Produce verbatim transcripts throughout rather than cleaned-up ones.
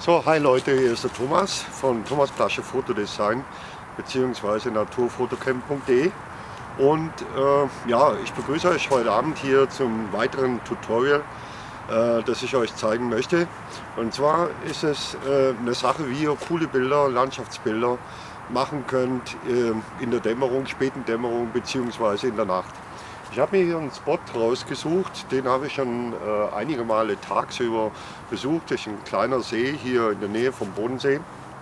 So, hi Leute, hier ist der Thomas von Thomas Plasche Fotodesign bzw. naturfotocamp punkt de und äh, ja, ich begrüße euch heute Abend hier zum weiteren Tutorial, äh, das ich euch zeigen möchte. Und zwar ist es äh, eine Sache, wie ihr coole Bilder, Landschaftsbilder machen könnt äh, in der Dämmerung, späten Dämmerung bzw. in der Nacht. Ich habe mir hier einen Spot rausgesucht, den habe ich schon äh, einige Male tagsüber besucht. Das ist ein kleiner See hier in der Nähe vom Bodensee.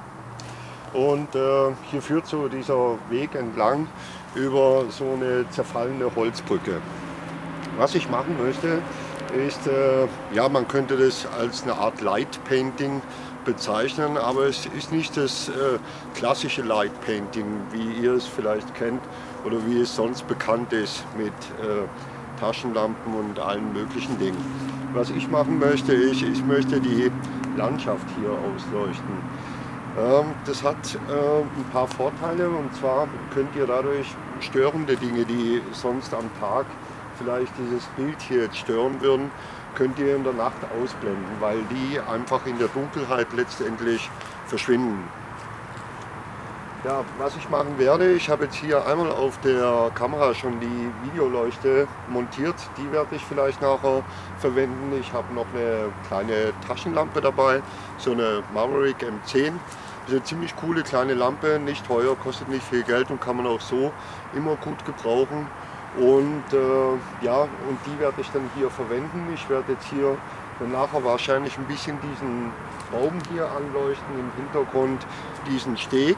Und äh, hier führt so dieser Weg entlang über so eine zerfallene Holzbrücke. Was ich machen möchte, ist, äh, ja, man könnte das als eine Art Light Painting bezeichnen, aber es ist nicht das äh, klassische Light Painting, wie ihr es vielleicht kennt oder wie es sonst bekannt ist mit äh, Taschenlampen und allen möglichen Dingen. Was ich machen möchte, ist, ich möchte die Landschaft hier ausleuchten. Ähm, das hat äh, ein paar Vorteile, und zwar könnt ihr dadurch störende Dinge, die sonst am Tag vielleicht dieses Bild hier jetzt stören würden, könnt ihr in der Nacht ausblenden, weil die einfach in der Dunkelheit letztendlich verschwinden. Ja, was ich machen werde, ich habe jetzt hier einmal auf der Kamera schon die Videoleuchte montiert, die werde ich vielleicht nachher verwenden. Ich habe noch eine kleine Taschenlampe dabei, so eine Maverick M zehn. Das ist eine ziemlich coole kleine Lampe, nicht teuer, kostet nicht viel Geld und kann man auch so immer gut gebrauchen. Und äh, ja, und die werde ich dann hier verwenden. Ich werde jetzt hier dann nachher wahrscheinlich ein bisschen diesen Baum hier anleuchten, im Hintergrund diesen Steg.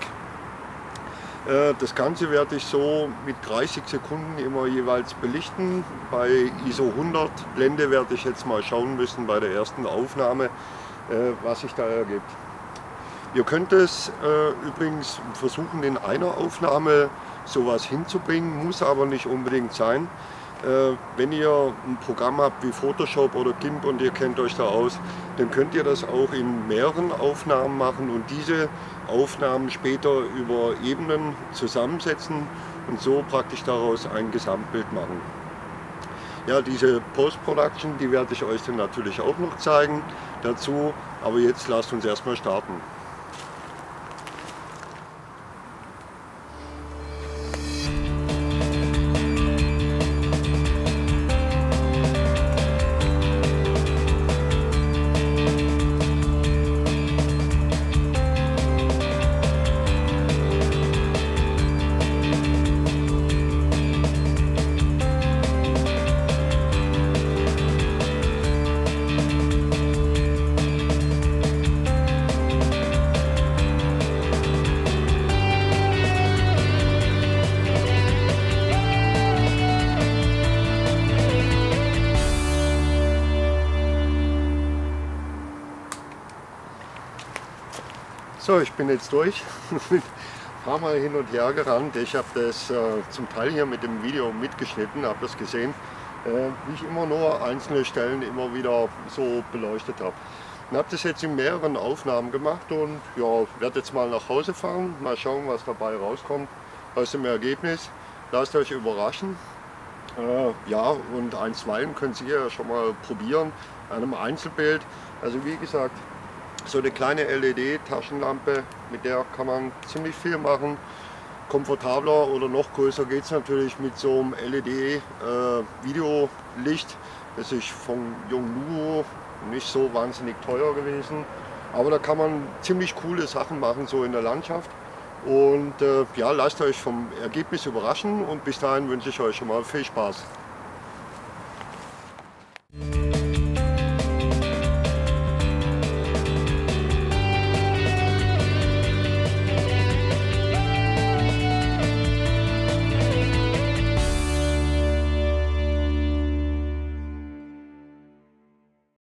Äh, das Ganze werde ich so mit dreißig Sekunden immer jeweils belichten. Bei I S O hundert Blende werde ich jetzt mal schauen müssen bei der ersten Aufnahme, äh, was sich da ergibt. Ihr könnt es äh, übrigens versuchen, in einer Aufnahme sowas hinzubringen, muss aber nicht unbedingt sein. Äh, wenn ihr ein Programm habt wie Photoshop oder GIMP und ihr kennt euch da aus, dann könnt ihr das auch in mehreren Aufnahmen machen und diese Aufnahmen später über Ebenen zusammensetzen und so praktisch daraus ein Gesamtbild machen. Ja, diese Post-Production, die werde ich euch dann natürlich auch noch zeigen dazu, aber jetzt lasst uns erstmal starten. So, ich bin jetzt durch, ein paar Mal hin und her gerannt. Ich habe das äh, zum Teil hier mit dem Video mitgeschnitten, habe das gesehen, äh, wie ich immer nur einzelne Stellen immer wieder so beleuchtet habe. Ich habe das jetzt in mehreren Aufnahmen gemacht und ja, werde jetzt mal nach Hause fahren, mal schauen, was dabei rauskommt aus dem Ergebnis. Lasst euch überraschen. Äh, ja, und einstweilen könnt ihr ja schon mal probieren an einem Einzelbild. Also wie gesagt, so eine kleine L E D-Taschenlampe, mit der kann man ziemlich viel machen. Komfortabler oder noch größer geht es natürlich mit so einem L E D-Videolicht. Äh, das ist von Yongnuo, nicht so wahnsinnig teuer gewesen. Aber da kann man ziemlich coole Sachen machen, so in der Landschaft. Und äh, ja, lasst euch vom Ergebnis überraschen und bis dahin wünsche ich euch schon mal viel Spaß.